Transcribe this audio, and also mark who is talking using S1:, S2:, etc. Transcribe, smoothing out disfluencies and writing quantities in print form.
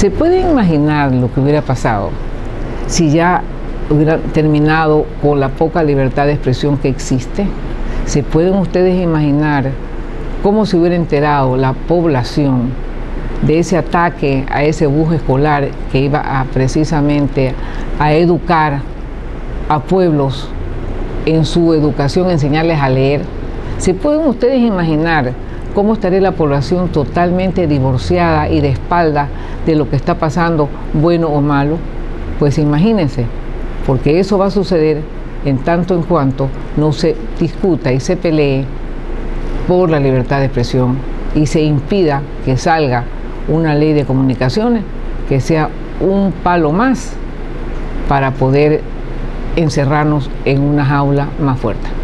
S1: ¿Se pueden imaginar lo que hubiera pasado si ya hubiera terminado con la poca libertad de expresión que existe? ¿Se pueden ustedes imaginar cómo se hubiera enterado la población de ese ataque a ese bus escolar que iba precisamente a educar a pueblos en su educación, enseñarles a leer? ¿Se pueden ustedes imaginar cómo estaría la población totalmente divorciada y de espalda de lo que está pasando, bueno o malo? Pues imagínense, porque eso va a suceder en tanto en cuanto no se discuta y se pelee por la libertad de expresión y se impida que salga una ley de comunicaciones que sea un palo más para poder encerrarnos en una jaula más fuerte.